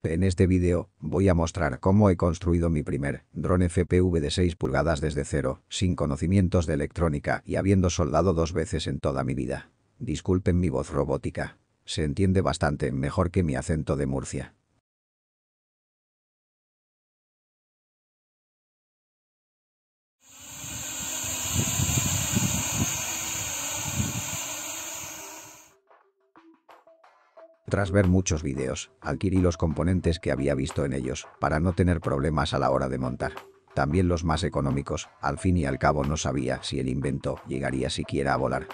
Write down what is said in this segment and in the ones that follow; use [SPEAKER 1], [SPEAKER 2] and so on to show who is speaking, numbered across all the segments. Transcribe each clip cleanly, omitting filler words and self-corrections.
[SPEAKER 1] En este vídeo, voy a mostrar cómo he construido mi primer dron FPV de 6 pulgadas desde cero, sin conocimientos de electrónica y habiendo soldado 2 veces en toda mi vida. Disculpen mi voz robótica. Se entiende bastante mejor que mi acento de Murcia. Tras ver muchos vídeos, adquirí los componentes que había visto en ellos, para no tener problemas a la hora de montar. También los más económicos, al fin y al cabo no sabía si el invento llegaría siquiera a volar.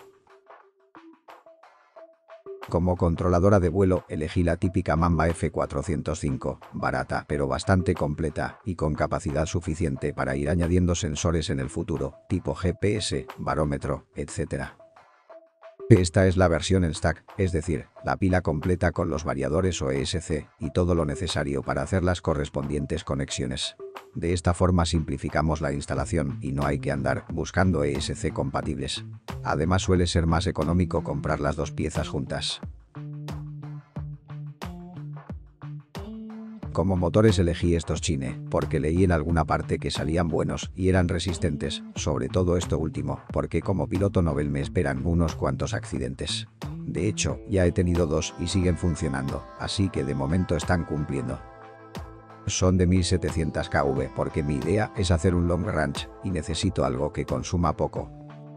[SPEAKER 1] Como controladora de vuelo, elegí la típica Mamba F405, barata pero bastante completa y con capacidad suficiente para ir añadiendo sensores en el futuro, tipo GPS, barómetro, etc. Esta es la versión en stack, es decir, la pila completa con los variadores o ESC y todo lo necesario para hacer las correspondientes conexiones. De esta forma simplificamos la instalación y no hay que andar buscando ESC compatibles. Además suele ser más económico comprar las dos piezas juntas. Como motores elegí estos Chine, porque leí en alguna parte que salían buenos y eran resistentes, sobre todo esto último, porque como piloto novel me esperan unos cuantos accidentes. De hecho, ya he tenido 2 y siguen funcionando, así que de momento están cumpliendo. Son de 1700 kV porque mi idea es hacer un long range y necesito algo que consuma poco.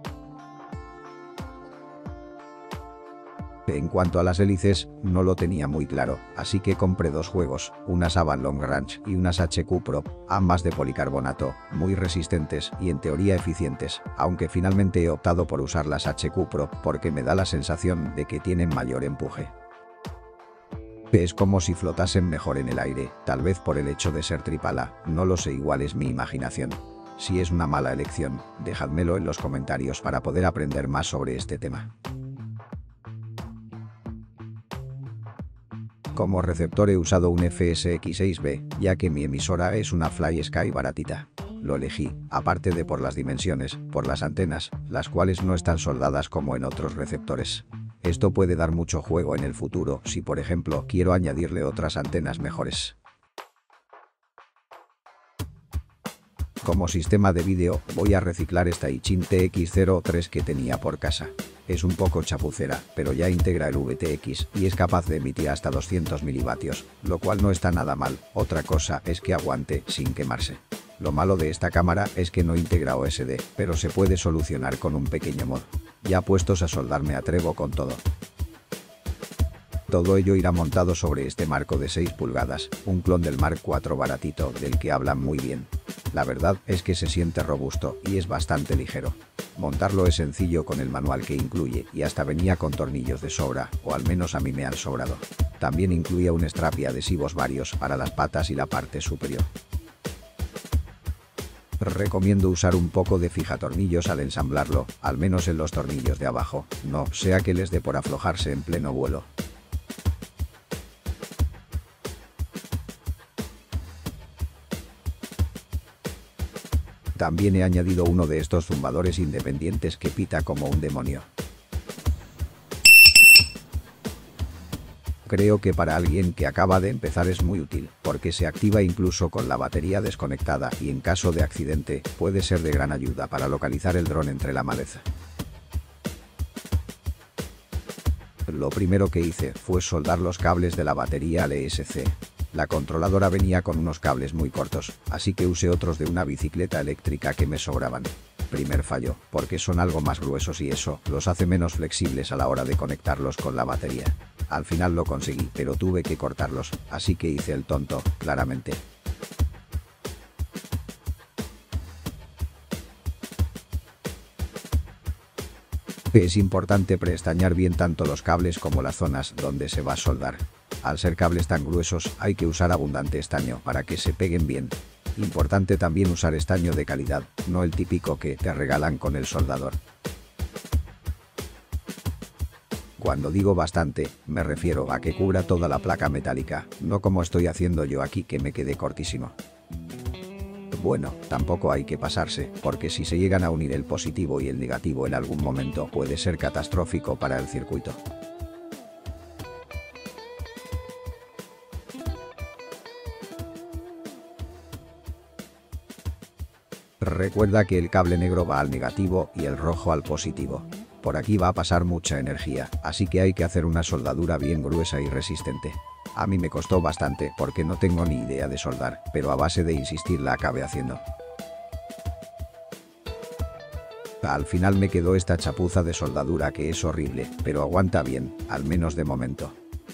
[SPEAKER 1] En cuanto a las hélices, no lo tenía muy claro, así que compré 2 juegos, unas Avan Long Range y unas HQ Pro, ambas de policarbonato, muy resistentes y en teoría eficientes, aunque finalmente he optado por usar las HQ Pro porque me da la sensación de que tienen mayor empuje. Es como si flotasen mejor en el aire, tal vez por el hecho de ser tripala, no lo sé, igual es mi imaginación. Si es una mala elección, dejádmelo en los comentarios para poder aprender más sobre este tema. Como receptor he usado un FSX6B, ya que mi emisora es una FlySky baratita. Lo elegí, aparte de por las dimensiones, por las antenas, las cuales no están soldadas como en otros receptores. Esto puede dar mucho juego en el futuro si por ejemplo quiero añadirle otras antenas mejores. Como sistema de vídeo, voy a reciclar esta Ichin TX03 que tenía por casa. Es un poco chapucera, pero ya integra el VTX y es capaz de emitir hasta 200 milivatios, lo cual no está nada mal. Otra cosa es que aguante sin quemarse. Lo malo de esta cámara es que no integra OSD, pero se puede solucionar con un pequeño mod. Ya puestos a soldar me atrevo con todo. Todo ello irá montado sobre este marco de 6 pulgadas, un clon del Mark IV baratito del que hablan muy bien. La verdad es que se siente robusto y es bastante ligero. Montarlo es sencillo con el manual que incluye y hasta venía con tornillos de sobra, o al menos a mí me han sobrado. También incluía un strap y adhesivos varios para las patas y la parte superior. Recomiendo usar un poco de fijatornillos al ensamblarlo, al menos en los tornillos de abajo, no sea que les dé por aflojarse en pleno vuelo. También he añadido uno de estos zumbadores independientes que pita como un demonio. Creo que para alguien que acaba de empezar es muy útil, porque se activa incluso con la batería desconectada y en caso de accidente puede ser de gran ayuda para localizar el dron entre la maleza. Lo primero que hice fue soldar los cables de la batería al ESC. La controladora venía con unos cables muy cortos, así que usé otros de una bicicleta eléctrica que me sobraban. Primer fallo, porque son algo más gruesos y eso los hace menos flexibles a la hora de conectarlos con la batería. Al final lo conseguí, pero tuve que cortarlos, así que hice el tonto, claramente. Es importante preestañar bien tanto los cables como las zonas donde se va a soldar. Al ser cables tan gruesos, hay que usar abundante estaño para que se peguen bien. Importante también usar estaño de calidad, no el típico que te regalan con el soldador. Cuando digo bastante, me refiero a que cubra toda la placa metálica, no como estoy haciendo yo aquí que me quedé cortísimo. Bueno, tampoco hay que pasarse, porque si se llegan a unir el positivo y el negativo en algún momento puede ser catastrófico para el circuito. Recuerda que el cable negro va al negativo y el rojo al positivo. Por aquí va a pasar mucha energía, así que hay que hacer una soldadura bien gruesa y resistente. A mí me costó bastante porque no tengo ni idea de soldar, pero a base de insistir la acabé haciendo. Al final me quedó esta chapuza de soldadura que es horrible, pero aguanta bien, al menos de momento.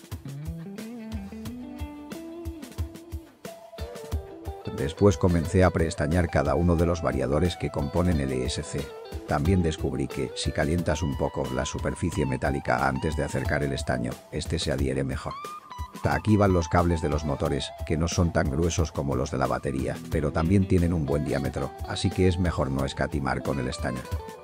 [SPEAKER 1] Después comencé a preestañar cada uno de los variadores que componen el ESC. También descubrí que, si calientas un poco la superficie metálica antes de acercar el estaño, este se adhiere mejor. Aquí van los cables de los motores, que no son tan gruesos como los de la batería, pero también tienen un buen diámetro, así que es mejor no escatimar con el estaño.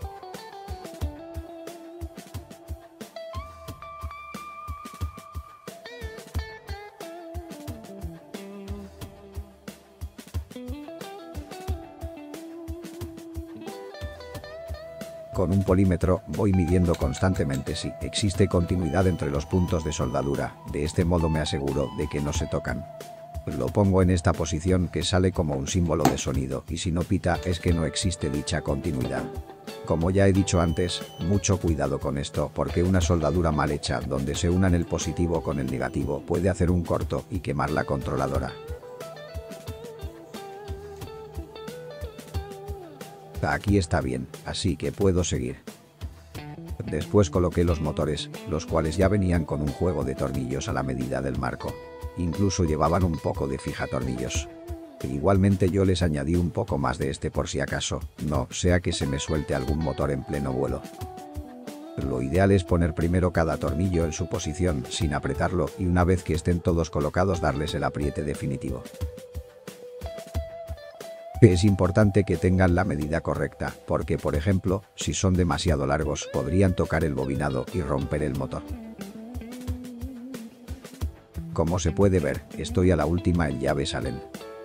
[SPEAKER 1] Con un polímetro voy midiendo constantemente si existe continuidad entre los puntos de soldadura, de este modo me aseguro de que no se tocan. Lo pongo en esta posición que sale como un símbolo de sonido y si no pita es que no existe dicha continuidad. Como ya he dicho antes, mucho cuidado con esto porque una soldadura mal hecha donde se unan el positivo con el negativo puede hacer un corto y quemar la controladora. Aquí está bien, así que puedo seguir. Después coloqué los motores, los cuales ya venían con un juego de tornillos a la medida del marco. Incluso llevaban un poco de fijatornillos. Igualmente yo les añadí un poco más de este por si acaso, no sea que se me suelte algún motor en pleno vuelo. Lo ideal es poner primero cada tornillo en su posición sin apretarlo y una vez que estén todos colocados darles el apriete definitivo. Es importante que tengan la medida correcta, porque por ejemplo, si son demasiado largos podrían tocar el bobinado y romper el motor. Como se puede ver, estoy a la última en llave salen.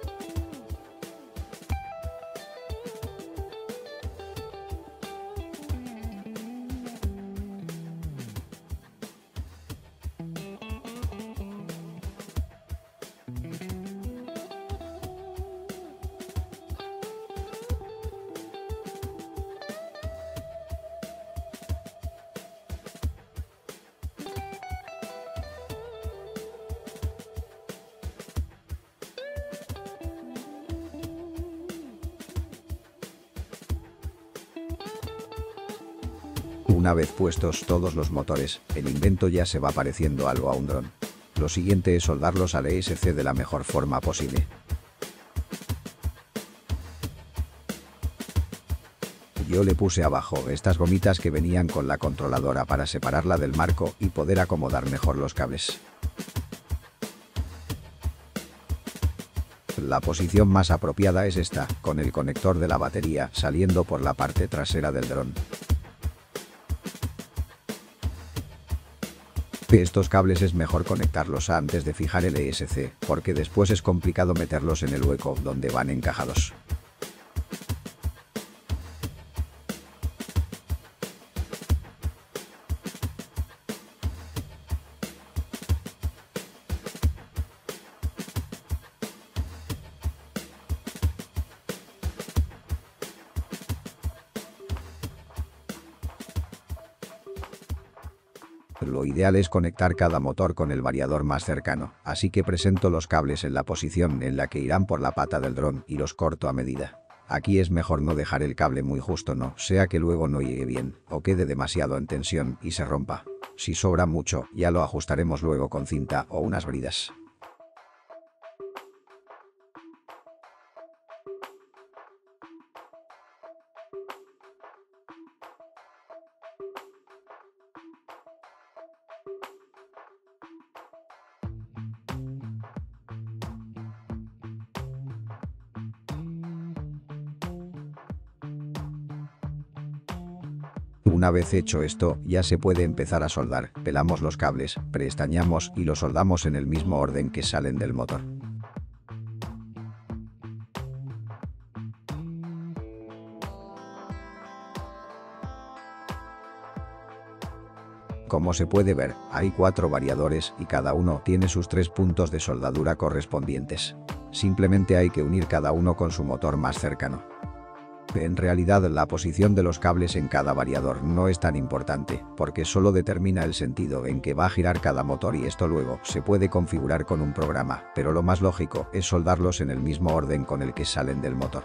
[SPEAKER 1] Una vez puestos todos los motores, el invento ya se va pareciendo algo a un dron. Lo siguiente es soldarlos al ESC de la mejor forma posible. Yo le puse abajo estas gomitas que venían con la controladora para separarla del marco y poder acomodar mejor los cables. La posición más apropiada es esta, con el conector de la batería saliendo por la parte trasera del dron. Estos cables es mejor conectarlos antes de fijar el ESC, porque después es complicado meterlos en el hueco donde van encajados. Lo ideal es conectar cada motor con el variador más cercano, así que presento los cables en la posición en la que irán por la pata del dron y los corto a medida. Aquí es mejor no dejar el cable muy justo, no sea que luego no llegue bien, o quede demasiado en tensión y se rompa. Si sobra mucho, ya lo ajustaremos luego con cinta o unas bridas. Una vez hecho esto, ya se puede empezar a soldar. Pelamos los cables, preestañamos y los soldamos en el mismo orden que salen del motor. Como se puede ver, hay 4 variadores y cada uno tiene sus 3 puntos de soldadura correspondientes. Simplemente hay que unir cada uno con su motor más cercano. En realidad la posición de los cables en cada variador no es tan importante, porque solo determina el sentido en que va a girar cada motor y esto luego se puede configurar con un programa, pero lo más lógico es soldarlos en el mismo orden con el que salen del motor.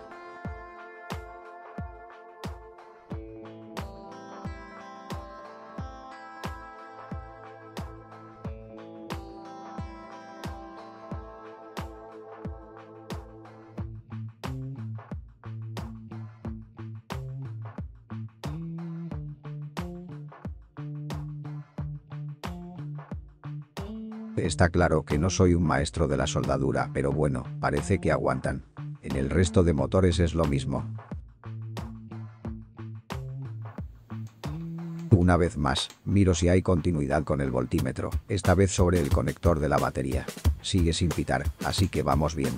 [SPEAKER 1] Está claro que no soy un maestro de la soldadura, pero bueno, parece que aguantan. En el resto de motores es lo mismo. Una vez más, miro si hay continuidad con el voltímetro, esta vez sobre el conector de la batería. Sigue sin pitar, así que vamos bien.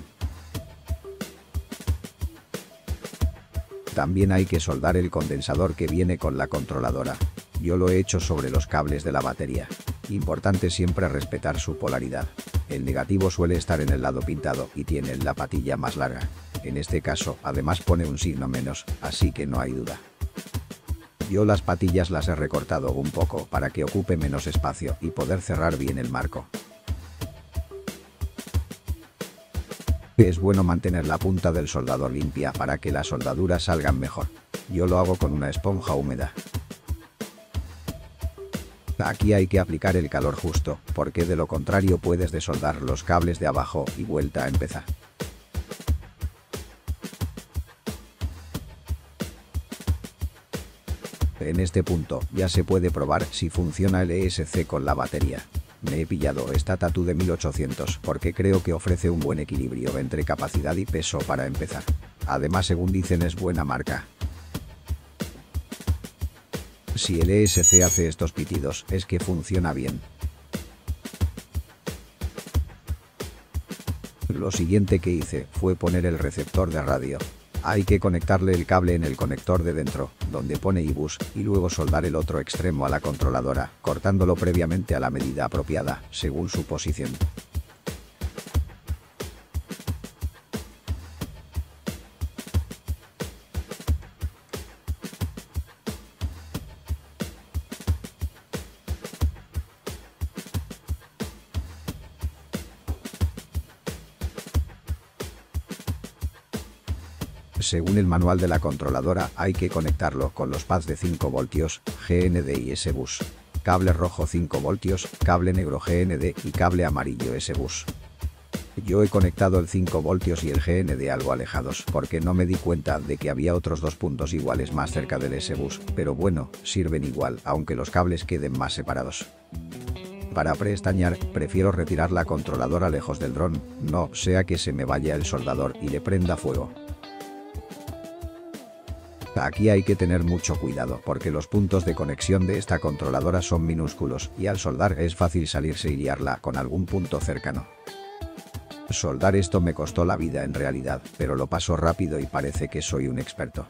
[SPEAKER 1] También hay que soldar el condensador que viene con la controladora. Yo lo he hecho sobre los cables de la batería. Importante siempre respetar su polaridad. El negativo suele estar en el lado pintado y tiene la patilla más larga. En este caso, además pone un signo menos, así que no hay duda. Yo las patillas las he recortado un poco para que ocupe menos espacio y poder cerrar bien el marco. Es bueno mantener la punta del soldador limpia para que las soldaduras salgan mejor. Yo lo hago con una esponja húmeda. Aquí hay que aplicar el calor justo, porque de lo contrario puedes desoldar los cables de abajo y vuelta a empezar. En este punto ya se puede probar si funciona el ESC con la batería. Me he pillado esta Tatu de 1800 porque creo que ofrece un buen equilibrio entre capacidad y peso para empezar. Además, según dicen, es buena marca. Si el ESC hace estos pitidos, es que funciona bien. Lo siguiente que hice fue poner el receptor de radio. Hay que conectarle el cable en el conector de dentro, donde pone iBus, y luego soldar el otro extremo a la controladora, cortándolo previamente a la medida apropiada, según su posición. Según el manual de la controladora, hay que conectarlo con los pads de 5 voltios, GND y S-Bus. Cable rojo 5 voltios, cable negro GND y cable amarillo S-Bus. Yo he conectado el 5 voltios y el GND algo alejados porque no me di cuenta de que había otros dos puntos iguales más cerca del S-Bus, pero bueno, sirven igual, aunque los cables queden más separados. Para preestañar, prefiero retirar la controladora lejos del dron, no sea que se me vaya el soldador y le prenda fuego. Aquí hay que tener mucho cuidado porque los puntos de conexión de esta controladora son minúsculos y al soldar es fácil salirse y liarla con algún punto cercano. Soldar esto me costó la vida en realidad, pero lo paso rápido y parece que soy un experto.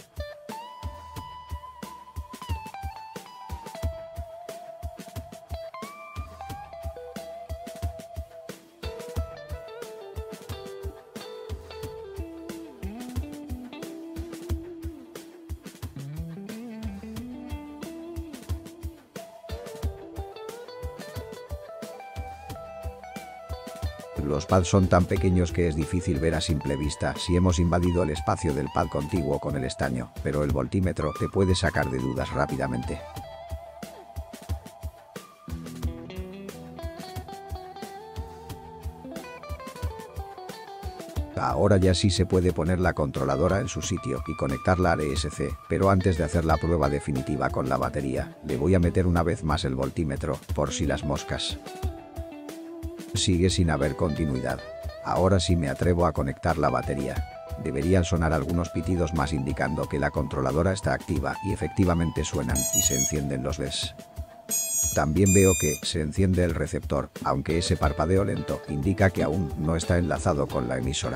[SPEAKER 1] Los pads son tan pequeños que es difícil ver a simple vista si hemos invadido el espacio del pad contiguo con el estaño, pero el voltímetro te puede sacar de dudas rápidamente. Ahora ya sí se puede poner la controladora en su sitio y conectarla al ESC, pero antes de hacer la prueba definitiva con la batería, le voy a meter una vez más el voltímetro, por si las moscas. Sigue sin haber continuidad. Ahora sí me atrevo a conectar la batería. Deberían sonar algunos pitidos más indicando que la controladora está activa y efectivamente suenan y se encienden los LEDs. También veo que se enciende el receptor, aunque ese parpadeo lento indica que aún no está enlazado con la emisora.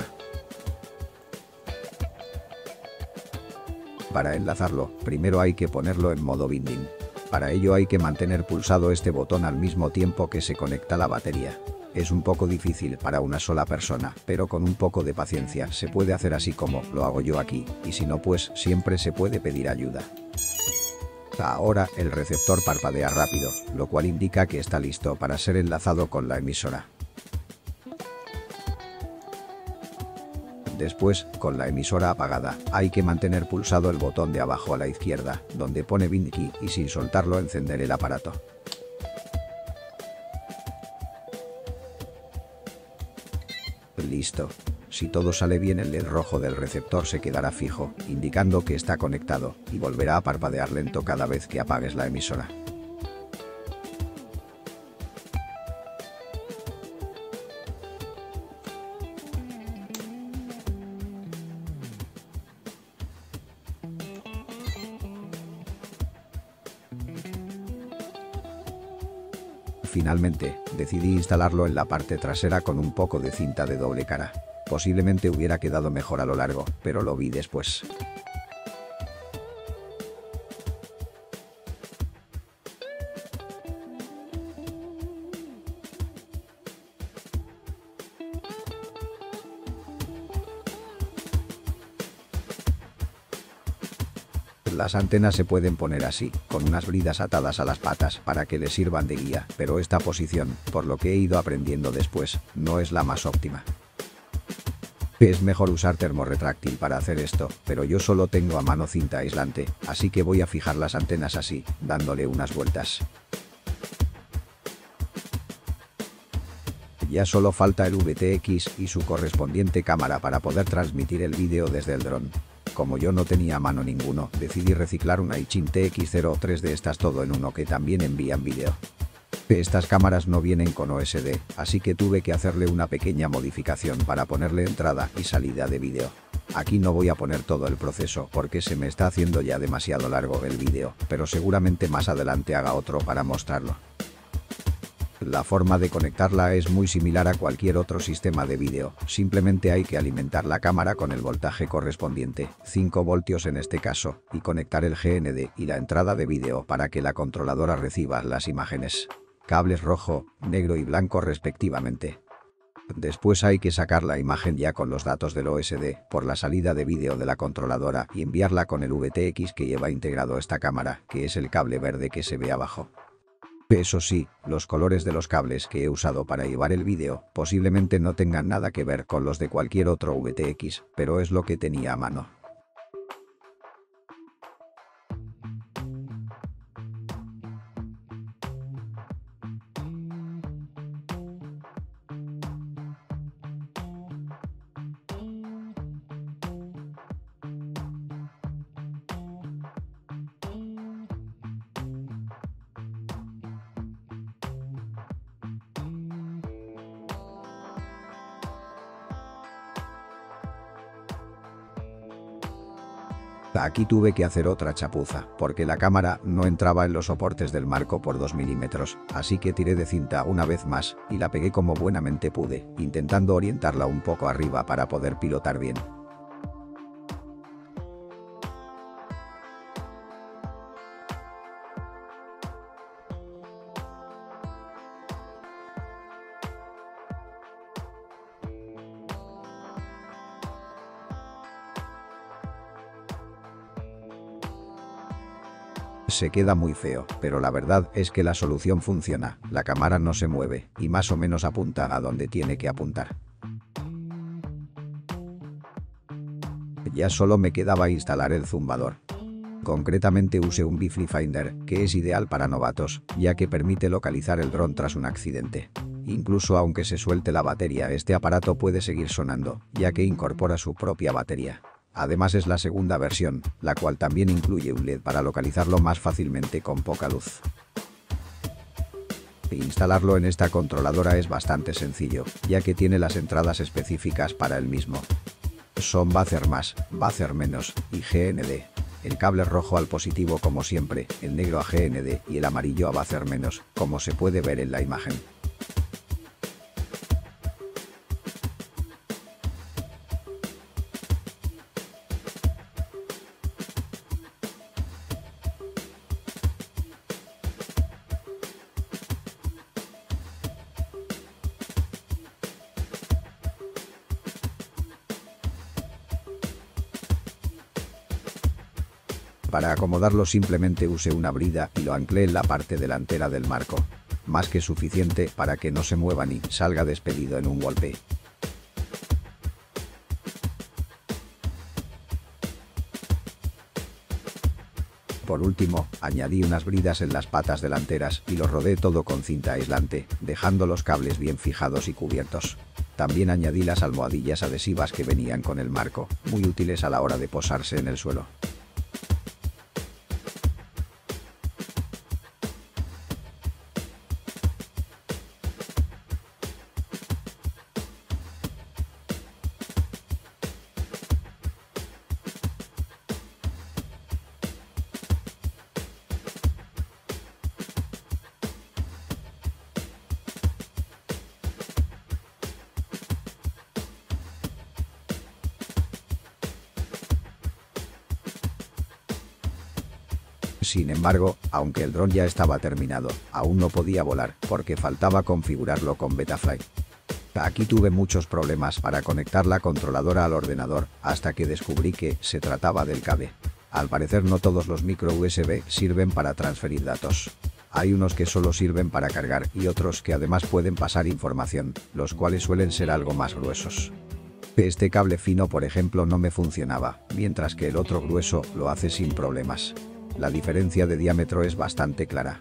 [SPEAKER 1] Para enlazarlo, primero hay que ponerlo en modo binding. Para ello hay que mantener pulsado este botón al mismo tiempo que se conecta la batería. Es un poco difícil para una sola persona, pero con un poco de paciencia se puede hacer así como lo hago yo aquí, y si no pues siempre se puede pedir ayuda. Ahora el receptor parpadea rápido, lo cual indica que está listo para ser enlazado con la emisora. Después, con la emisora apagada, hay que mantener pulsado el botón de abajo a la izquierda, donde pone Bind Key, y sin soltarlo encender el aparato. Listo. Si todo sale bien, el LED rojo del receptor se quedará fijo, indicando que está conectado, y volverá a parpadear lento cada vez que apagues la emisora. Finalmente, decidí instalarlo en la parte trasera con un poco de cinta de doble cara. Posiblemente hubiera quedado mejor a lo largo, pero lo vi después. Las antenas se pueden poner así, con unas bridas atadas a las patas para que les sirvan de guía, pero esta posición, por lo que he ido aprendiendo después, no es la más óptima. Es mejor usar termorretráctil para hacer esto, pero yo solo tengo a mano cinta aislante, así que voy a fijar las antenas así, dándole unas vueltas. Ya solo falta el VTX y su correspondiente cámara para poder transmitir el vídeo desde el dron. Como yo no tenía a mano ninguno, decidí reciclar una Ichin TX03 de estas todo en uno que también envían vídeo. Estas cámaras no vienen con OSD, así que tuve que hacerle una pequeña modificación para ponerle entrada y salida de vídeo. Aquí no voy a poner todo el proceso porque se me está haciendo ya demasiado largo el vídeo, pero seguramente más adelante haga otro para mostrarlo. La forma de conectarla es muy similar a cualquier otro sistema de vídeo, simplemente hay que alimentar la cámara con el voltaje correspondiente, 5 voltios en este caso, y conectar el GND y la entrada de vídeo para que la controladora reciba las imágenes. Cables rojo, negro y blanco respectivamente. Después hay que sacar la imagen ya con los datos del OSD por la salida de vídeo de la controladora y enviarla con el VTX que lleva integrado esta cámara, que es el cable verde que se ve abajo. Eso sí, los colores de los cables que he usado para llevar el vídeo posiblemente no tengan nada que ver con los de cualquier otro VTX, pero es lo que tenía a mano. Aquí tuve que hacer otra chapuza, porque la cámara no entraba en los soportes del marco por 2 milímetros, así que tiré de cinta una vez más y la pegué como buenamente pude, intentando orientarla un poco arriba para poder pilotar bien. Se queda muy feo, pero la verdad es que la solución funciona, la cámara no se mueve, y más o menos apunta a donde tiene que apuntar. Ya solo me quedaba instalar el zumbador. Concretamente usé un Bifly Finder, que es ideal para novatos, ya que permite localizar el dron tras un accidente. Incluso aunque se suelte la batería, este aparato puede seguir sonando, ya que incorpora su propia batería. Además es la segunda versión, la cual también incluye un LED para localizarlo más fácilmente con poca luz. Instalarlo en esta controladora es bastante sencillo, ya que tiene las entradas específicas para el mismo. Son buzzer más, buzzer menos y GND. El cable rojo al positivo como siempre, el negro a GND y el amarillo a buzzer menos, como se puede ver en la imagen. Para acomodarlo simplemente usé una brida y lo anclé en la parte delantera del marco. Más que suficiente para que no se mueva ni salga despedido en un golpe. Por último, añadí unas bridas en las patas delanteras y lo rodé todo con cinta aislante, dejando los cables bien fijados y cubiertos. También añadí las almohadillas adhesivas que venían con el marco, muy útiles a la hora de posarse en el suelo. Sin embargo, aunque el dron ya estaba terminado, aún no podía volar porque faltaba configurarlo con Betaflight. Aquí tuve muchos problemas para conectar la controladora al ordenador, hasta que descubrí que se trataba del cable. Al parecer no todos los micro USB sirven para transferir datos. Hay unos que solo sirven para cargar y otros que además pueden pasar información, los cuales suelen ser algo más gruesos. Este cable fino, por ejemplo, no me funcionaba, mientras que el otro grueso lo hace sin problemas. La diferencia de diámetro es bastante clara.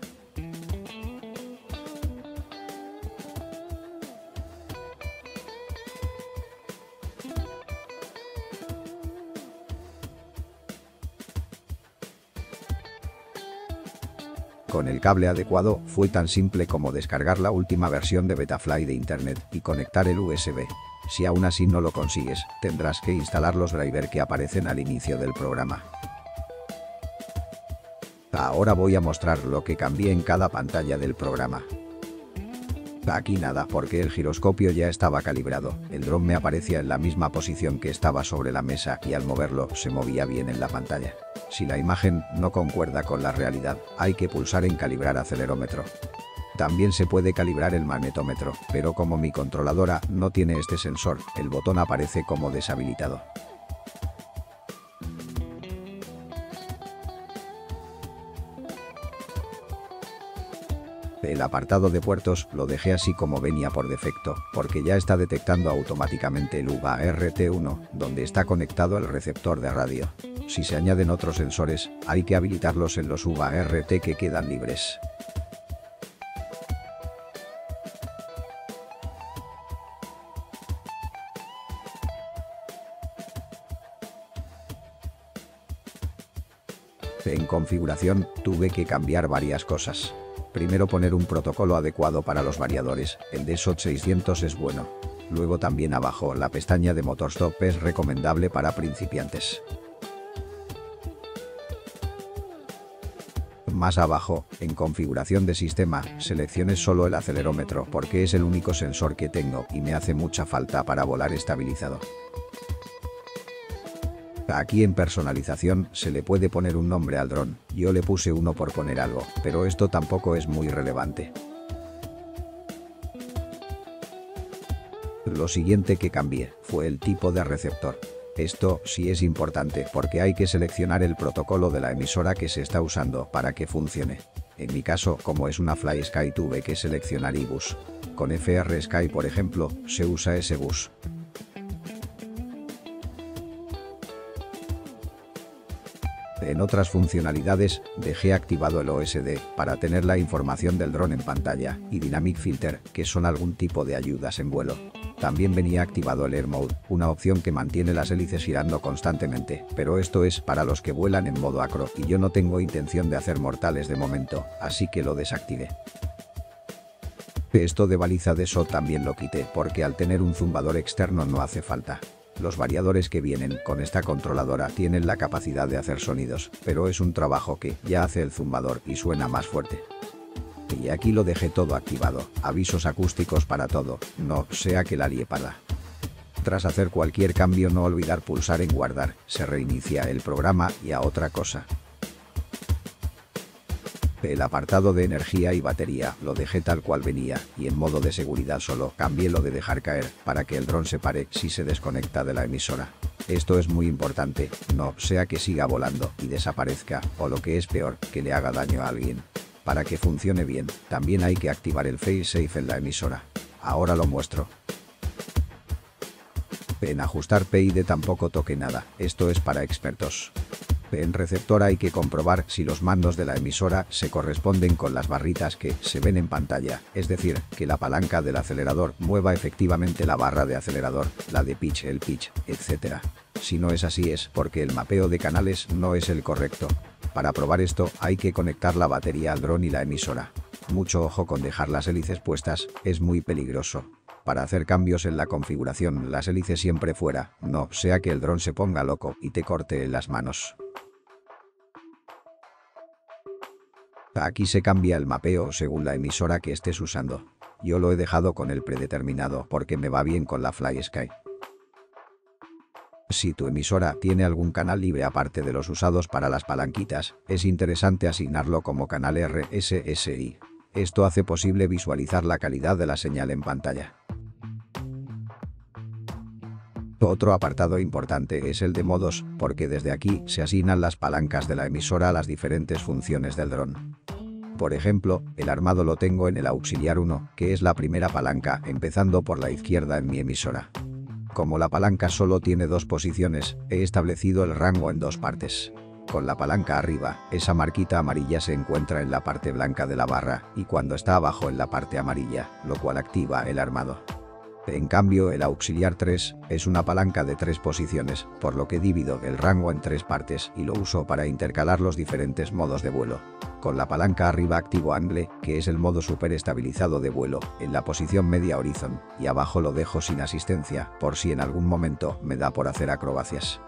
[SPEAKER 1] Con el cable adecuado, fue tan simple como descargar la última versión de Betaflight de internet y conectar el USB. Si aún así no lo consigues, tendrás que instalar los drivers que aparecen al inicio del programa. Ahora voy a mostrar lo que cambié en cada pantalla del programa. Aquí nada, porque el giroscopio ya estaba calibrado, el dron me aparecía en la misma posición que estaba sobre la mesa y al moverlo se movía bien en la pantalla. Si la imagen no concuerda con la realidad, hay que pulsar en calibrar acelerómetro. También se puede calibrar el magnetómetro, pero como mi controladora no tiene este sensor, el botón aparece como deshabilitado. El apartado de puertos lo dejé así como venía por defecto, porque ya está detectando automáticamente el UART1, donde está conectado el receptor de radio. Si se añaden otros sensores, hay que habilitarlos en los UART que quedan libres. En configuración, tuve que cambiar varias cosas. Primero poner un protocolo adecuado para los variadores, el de SOT 600 es bueno. Luego también abajo la pestaña de Motorstop es recomendable para principiantes. Más abajo, en configuración de sistema, seleccione solo el acelerómetro porque es el único sensor que tengo y me hace mucha falta para volar estabilizado. Aquí en personalización se le puede poner un nombre al dron, yo le puse uno por poner algo, pero esto tampoco es muy relevante. Lo siguiente que cambié fue el tipo de receptor. Esto sí es importante porque hay que seleccionar el protocolo de la emisora que se está usando para que funcione. En mi caso, como es una FlySky, tuve que seleccionar iBus. Con FrSky, por ejemplo, se usa S-Bus. En otras funcionalidades, dejé activado el OSD para tener la información del dron en pantalla y Dynamic Filter, que son algún tipo de ayudas en vuelo. También venía activado el Air Mode, una opción que mantiene las hélices girando constantemente, pero esto es para los que vuelan en modo acro y yo no tengo intención de hacer mortales de momento, así que lo desactivé. Esto de baliza de SOT también lo quité porque al tener un zumbador externo no hace falta. Los variadores que vienen con esta controladora tienen la capacidad de hacer sonidos, pero es un trabajo que ya hace el zumbador y suena más fuerte. Y aquí lo dejé todo activado, avisos acústicos para todo, no sea que la liepada. Tras hacer cualquier cambio no olvidar pulsar en guardar, se reinicia el programa y a otra cosa. El apartado de energía y batería lo dejé tal cual venía y en modo de seguridad solo cambié lo de dejar caer para que el dron se pare si se desconecta de la emisora. Esto es muy importante, no sea que siga volando y desaparezca, o lo que es peor, que le haga daño a alguien. Para que funcione bien, también hay que activar el FaceSafe en la emisora. Ahora lo muestro. En ajustar PID tampoco toque nada, esto es para expertos. En receptor hay que comprobar si los mandos de la emisora se corresponden con las barritas que se ven en pantalla, es decir, que la palanca del acelerador mueva efectivamente la barra de acelerador, la de pitch, el pitch, etc. Si no es así es porque el mapeo de canales no es el correcto. Para probar esto hay que conectar la batería al dron y la emisora. Mucho ojo con dejar las hélices puestas, es muy peligroso. Para hacer cambios en la configuración, las hélices siempre fuera, no sea que el dron se ponga loco y te corte en las manos. Aquí se cambia el mapeo según la emisora que estés usando. Yo lo he dejado con el predeterminado porque me va bien con la FlySky. Si tu emisora tiene algún canal libre aparte de los usados para las palanquitas, es interesante asignarlo como canal RSSI. Esto hace posible visualizar la calidad de la señal en pantalla. Otro apartado importante es el de modos, porque desde aquí se asignan las palancas de la emisora a las diferentes funciones del dron. Por ejemplo, el armado lo tengo en el auxiliar 1, que es la primera palanca, empezando por la izquierda en mi emisora. Como la palanca solo tiene dos posiciones, he establecido el rango en dos partes. Con la palanca arriba, esa marquita amarilla se encuentra en la parte blanca de la barra, y cuando está abajo en la parte amarilla, lo cual activa el armado. En cambio, el auxiliar 3 es una palanca de 3 posiciones, por lo que divido el rango en 3 partes y lo uso para intercalar los diferentes modos de vuelo. Con la palanca arriba activo Angle, que es el modo super estabilizado de vuelo, en la posición media horizon, y abajo lo dejo sin asistencia, por si en algún momento me da por hacer acrobacias.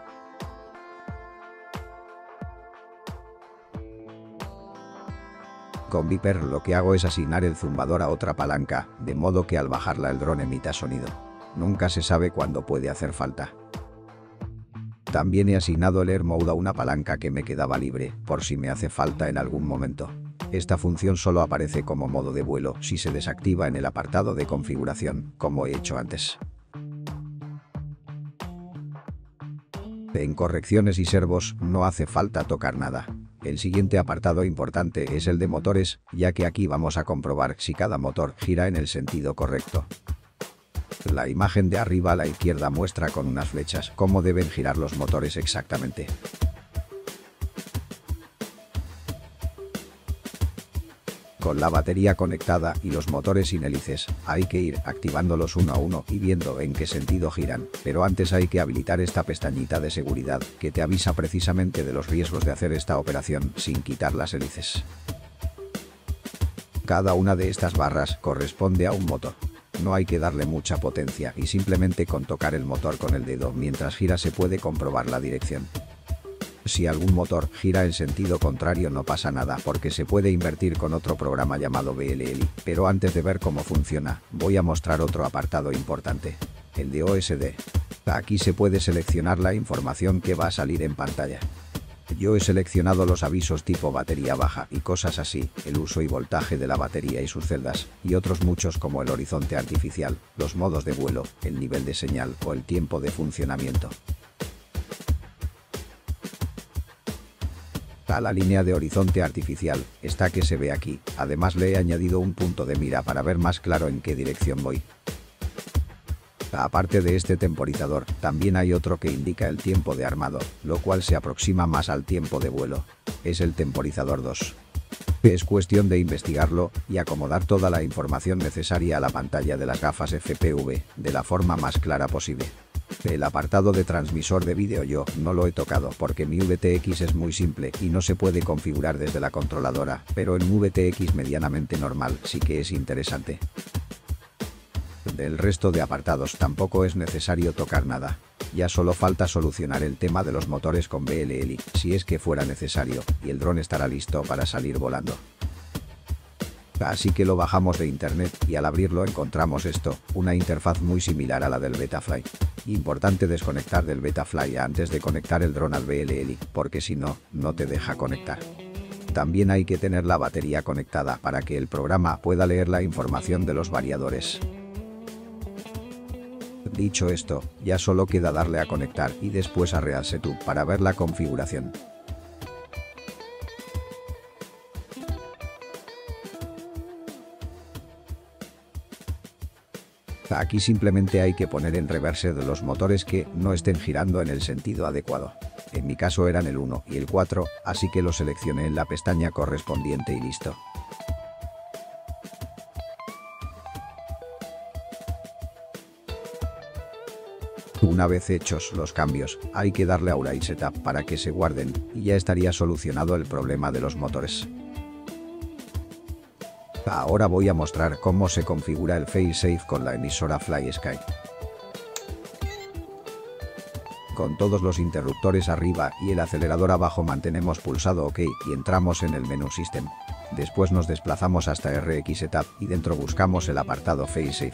[SPEAKER 1] Con Viper lo que hago es asignar el zumbador a otra palanca, de modo que al bajarla el dron emita sonido. Nunca se sabe cuándo puede hacer falta. También he asignado el Air Mode a una palanca que me quedaba libre, por si me hace falta en algún momento. Esta función solo aparece como modo de vuelo si se desactiva en el apartado de configuración, como he hecho antes. En correcciones y servos no hace falta tocar nada. El siguiente apartado importante es el de motores, ya que aquí vamos a comprobar si cada motor gira en el sentido correcto. La imagen de arriba a la izquierda muestra con unas flechas cómo deben girar los motores exactamente. Con la batería conectada y los motores sin hélices, hay que ir activándolos uno a uno y viendo en qué sentido giran, pero antes hay que habilitar esta pestañita de seguridad, que te avisa precisamente de los riesgos de hacer esta operación sin quitar las hélices. Cada una de estas barras corresponde a un motor. No hay que darle mucha potencia y simplemente con tocar el motor con el dedo mientras gira se puede comprobar la dirección. Si algún motor gira en sentido contrario no pasa nada porque se puede invertir con otro programa llamado BLL, pero antes de ver cómo funciona, voy a mostrar otro apartado importante, el de OSD. Aquí se puede seleccionar la información que va a salir en pantalla. Yo he seleccionado los avisos tipo batería baja y cosas así, el uso y voltaje de la batería y sus celdas, y otros muchos como el horizonte artificial, los modos de vuelo, el nivel de señal o el tiempo de funcionamiento. A la línea de horizonte artificial, esta que se ve aquí, además le he añadido un punto de mira para ver más claro en qué dirección voy. Aparte de este temporizador, también hay otro que indica el tiempo de armado, lo cual se aproxima más al tiempo de vuelo. Es el temporizador 2. Es cuestión de investigarlo y acomodar toda la información necesaria a la pantalla de las gafas FPV, de la forma más clara posible. El apartado de transmisor de vídeo yo no lo he tocado porque mi VTX es muy simple y no se puede configurar desde la controladora, pero en un VTX medianamente normal sí que es interesante. Del resto de apartados tampoco es necesario tocar nada. Ya solo falta solucionar el tema de los motores con BLL, si es que fuera necesario, y el dron estará listo para salir volando. Así que lo bajamos de internet y al abrirlo encontramos esto, una interfaz muy similar a la del Betafly. Importante desconectar del Betafly antes de conectar el dron al BLL, porque si no, no te deja conectar. También hay que tener la batería conectada para que el programa pueda leer la información de los variadores. Dicho esto, ya solo queda darle a conectar y después a Real Setup para ver la configuración. Aquí simplemente hay que poner en reverse de los motores que no estén girando en el sentido adecuado. En mi caso eran el 1 y el 4, así que lo seleccioné en la pestaña correspondiente y listo. Una vez hechos los cambios, hay que darle a Ulai Setup para que se guarden y ya estaría solucionado el problema de los motores. Ahora voy a mostrar cómo se configura el FaceSafe con la emisora FlySky. Con todos los interruptores arriba y el acelerador abajo mantenemos pulsado OK y entramos en el menú System. Después nos desplazamos hasta RX Setup y dentro buscamos el apartado FaceSafe.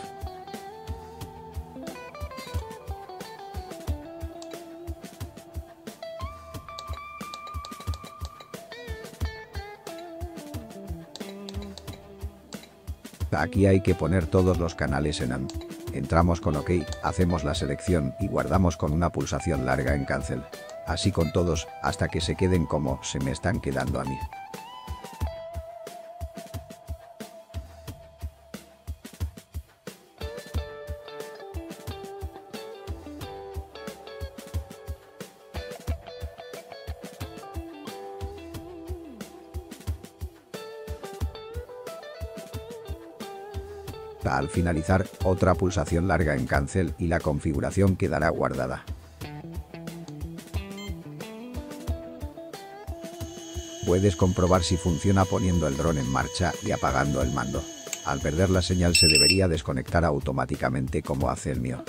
[SPEAKER 1] Aquí hay que poner todos los canales en AND. Entramos con OK, hacemos la selección y guardamos con una pulsación larga en Cancel. Así con todos, hasta que se queden como se me están quedando a mí. Al finalizar, otra pulsación larga en Cancel y la configuración quedará guardada. Puedes comprobar si funciona poniendo el dron en marcha y apagando el mando. Al perder la señal se debería desconectar automáticamente como hace el mío.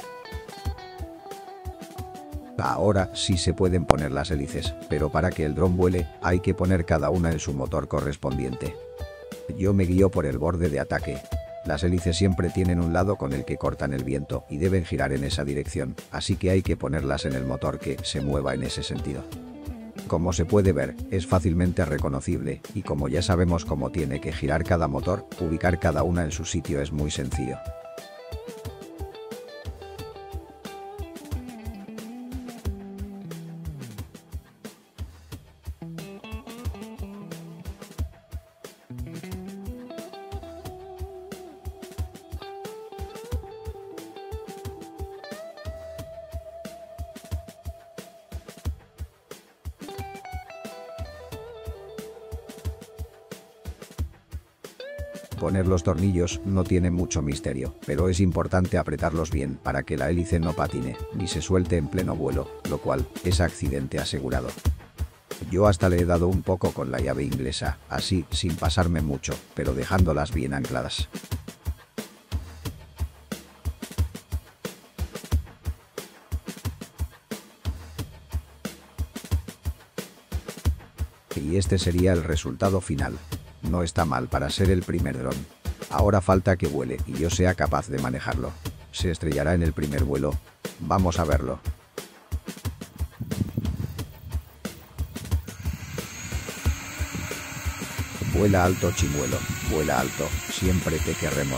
[SPEAKER 1] Ahora sí se pueden poner las hélices, pero para que el dron vuele, hay que poner cada una en su motor correspondiente. Yo me guío por el borde de ataque. Las hélices siempre tienen un lado con el que cortan el viento y deben girar en esa dirección, así que hay que ponerlas en el motor que se mueva en ese sentido. Como se puede ver, es fácilmente reconocible, y como ya sabemos cómo tiene que girar cada motor, ubicar cada una en su sitio es muy sencillo. Poner los tornillos no tiene mucho misterio, pero es importante apretarlos bien para que la hélice no patine ni se suelte en pleno vuelo, lo cual es accidente asegurado. Yo hasta le he dado un poco con la llave inglesa, así sin pasarme mucho, pero dejándolas bien ancladas. Y este sería el resultado final. No está mal para ser el primer dron. Ahora falta que vuele y yo sea capaz de manejarlo. ¿Se estrellará en el primer vuelo? Vamos a verlo. Vuela alto, chimuelo, vuela alto, siempre te querremos.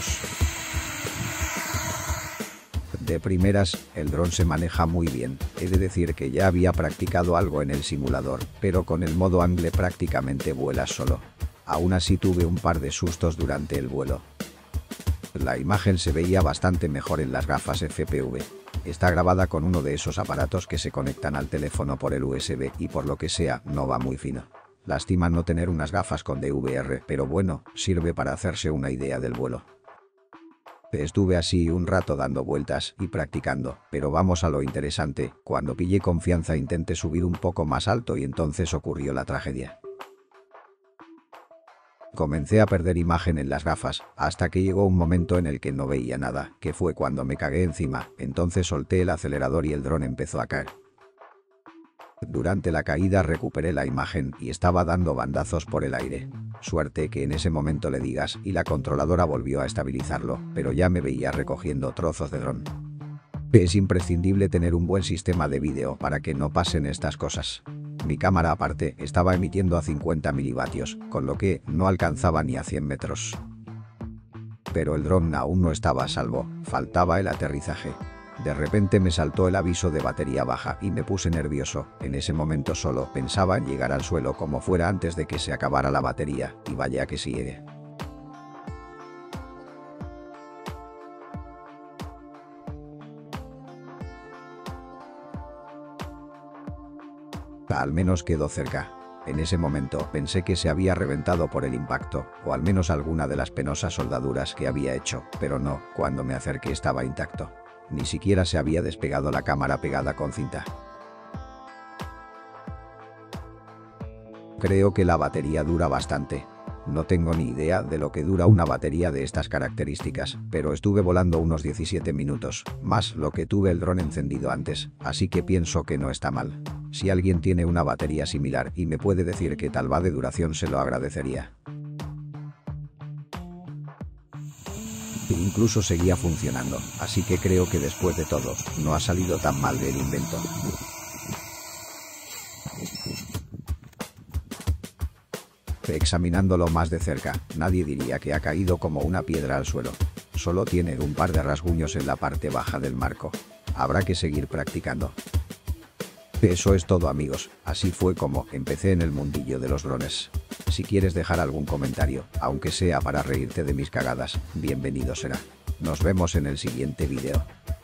[SPEAKER 1] De primeras, el dron se maneja muy bien. He de decir que ya había practicado algo en el simulador, pero con el modo Angle prácticamente vuelas solo. Aún así tuve un par de sustos durante el vuelo. La imagen se veía bastante mejor en las gafas FPV. Está grabada con uno de esos aparatos que se conectan al teléfono por el USB y por lo que sea, no va muy fino. Lástima no tener unas gafas con DVR, pero bueno, sirve para hacerse una idea del vuelo. Estuve así un rato dando vueltas y practicando, pero vamos a lo interesante. Cuando pillé confianza intenté subir un poco más alto y entonces ocurrió la tragedia. Comencé a perder imagen en las gafas, hasta que llegó un momento en el que no veía nada, que fue cuando me cagué encima, entonces solté el acelerador y el dron empezó a caer. Durante la caída recuperé la imagen y estaba dando bandazos por el aire. Suerte que en ese momento le digas y la controladora volvió a estabilizarlo, pero ya me veía recogiendo trozos de dron. Es imprescindible tener un buen sistema de vídeo para que no pasen estas cosas. Mi cámara aparte estaba emitiendo a 50 milivatios, con lo que no alcanzaba ni a 100 metros. Pero el dron aún no estaba a salvo, faltaba el aterrizaje. De repente me saltó el aviso de batería baja y me puse nervioso. En ese momento solo pensaba en llegar al suelo como fuera antes de que se acabara la batería, y vaya que sí. Al menos quedó cerca. En ese momento pensé que se había reventado por el impacto, o al menos alguna de las penosas soldaduras que había hecho, pero no, cuando me acerqué estaba intacto. Ni siquiera se había despegado la cámara pegada con cinta. Creo que la batería dura bastante. No tengo ni idea de lo que dura una batería de estas características, pero estuve volando unos 17 minutos, más lo que tuve el dron encendido antes, así que pienso que no está mal. Si alguien tiene una batería similar y me puede decir qué tal va de duración, se lo agradecería. Incluso seguía funcionando, así que creo que después de todo, no ha salido tan mal del invento. Examinándolo más de cerca, nadie diría que ha caído como una piedra al suelo. Solo tiene un par de rasguños en la parte baja del marco. Habrá que seguir practicando. Eso es todo, amigos, así fue como empecé en el mundillo de los drones. Si quieres dejar algún comentario, aunque sea para reírte de mis cagadas, bienvenido será. Nos vemos en el siguiente vídeo.